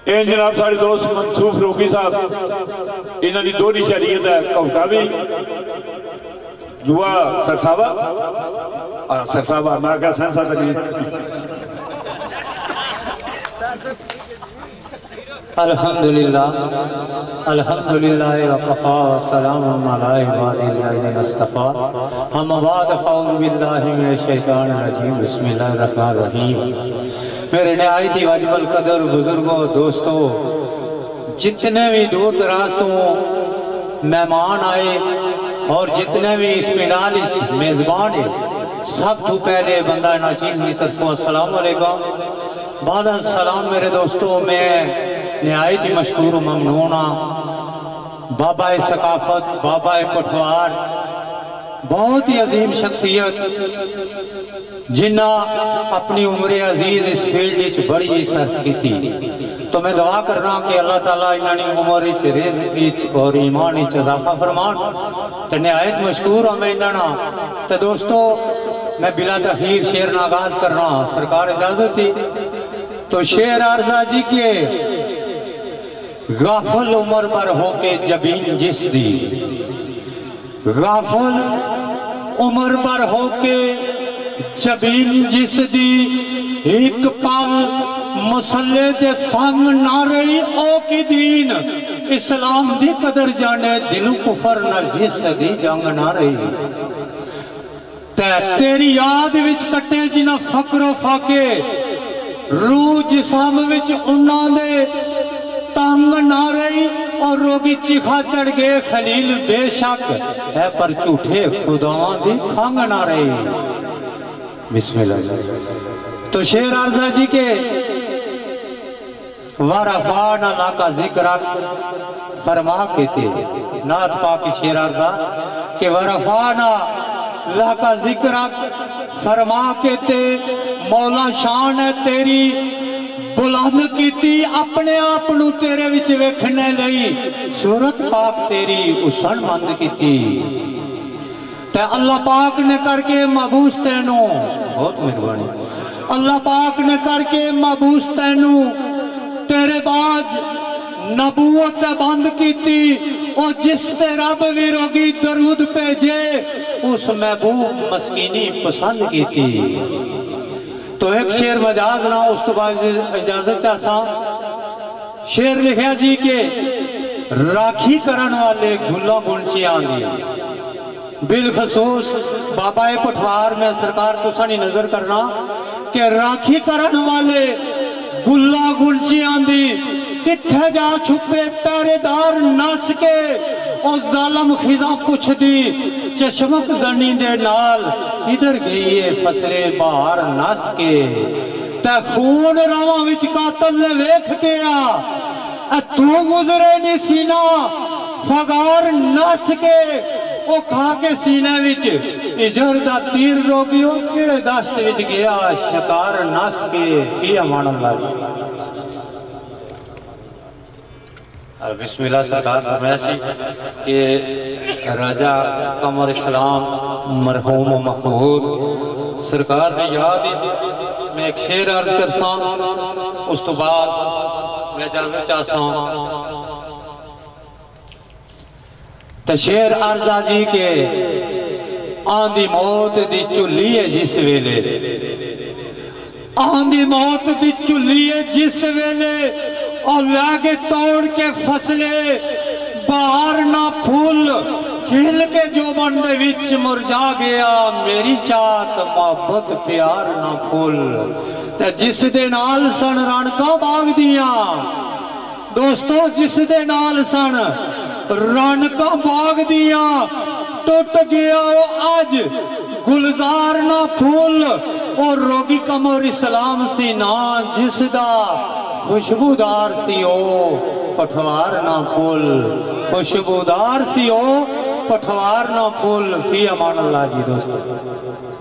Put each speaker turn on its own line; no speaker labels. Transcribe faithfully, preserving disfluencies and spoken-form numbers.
اے جناب سارے دوست منصوف روکی صاحب انہوں نے دوری شریعت ہے کہتا بھی دعا سرسابہ اور سرسابہ میں کہا سینسا تکلیف
الحمدللہ الحمدللہ وقفا والسلام علی عباد الذین اصطفیٰ ہم بعد فاؤذ باللہ من الشیطان الرجیم بسم اللہ الرحمن الرحیم میرے نہایت واجب القدر بزرگوں دوستوں جتنے بھی دور دراز تو مہمان آئے اور جتنے بھی اس پنڈال میزبان ہے سب تو پہلے بندہ ناچیز کی طرف السلام علیکم بعد السلام میرے دوستوں میں نہایت مشکور و ممنونہ بابا ثقافت بابا پٹھوار بہت ہی عظیم شخصیت جنہ اپنی عمر عزیز اس فیلڈ بڑی صرف کی تھی تو میں دعا کرنا کہ اللہ تعالیٰ انہوں نے عمر رزق اور ایمان اضافہ فرمان تو نہایت مشکور ہوں میں انہوں تو دوستو میں بلا تخیر شعر ناغاز کرنا سرکار اجازت تھی تو شعر عرضہ جی کے غافل عمر پر ہو کے جبین جس دی غافل عمر پر ہو کے جبین جس دی ایک پل مسلے دے سنگ نہ رہی او کی دین اسلام دی قدر جانے دل کفر نہ جس دی جنگ نہ رہی تے تیری یاد وچ کٹے جنہ فقر و فاقے روح جسام وچ انہاں دے تنگ نہ رہی اور روگی چیخا چڑھ گئے خلیل بے شک ہے پر جھوٹے خداواں دی کھنگ نہ رہی بسم اللہ تو شعر عرضہ جی کے وَرَفَعْنَا لَكَ ذِكْرَكَ فرما کے تے نعت پاک شعر عرضہ کہ وَرَفَعْنَا لَكَ ذِكْرَكَ فرما کے تے مولا شان ہے تیری بلند کیتی اپنے آپنو تیرے وچ ویکھنے لئی صورت پاک تیری اسن مند کیتی تے اللہ پاک نے کر کے مبوس تینوں بہت مہربانی اللہ پاک نے کر کے مبوس تینوں تیرے باج نبوت بند کیتی اور جس تے رب بھی روگی درود پیجے اس محبوب مسکینی پسند کیتی تو ایک شعر مجاز نہ اس تو بعد اجازت چاہسا شعر لکھیا جی کے راکھی کرن والے گھلوں گنچی آندھی بالخصوص بابا پٹھوار میں سرکار تو سانی نظر کرنا کہ راکھی کرن والے گلہ گلچی آندھی کتھے جا چھپے پیرے دار ناس کے اور ظالم خزاں پوچھ دی چشمک زنی دے نال ادھر گئی فصلے باہر ناس کے تے خون رواں وچ قاتل نے ویکھ گیا اے تو گزرے نی سینہ فگار ناس کے وہ کھا کے سینے وچ اجر دا تیر روگیوں کیڑے داشت وچ گیا شکار ناس کے فی امان اللہ بسم اللہ سرکار فرمائشی کہ راجہ قمر اسلام مرحوم و محمود سرکار نے یاد ہی میں ایک شعر عرض کرساں اس تو بعد میں اجازت چاہساں تو شعر عرضہ جی کے آندھی موت دی چلی ہے جس ویلے آندھی موت دی چلی ہے جس ویلے اور لاغے توڑ کے فصلے باہر نہ پھول کھل کے جو بندے وچ مرجا گیا میری چاہت محبت پیار نہ پھول تے جس دے نال سن رانکا باغ دیا دوستو جس دے نال سن رانکا باغ دیا ٹوٹ گیا وہ آج گلزار نہ پھول اور روگی قمر اسلام سی نا جس دا خوشبودار سی او پٹھوار نہ پھول خوشبودار سی او پٹھوار نہ پھول فی امان اللہ جی دوستو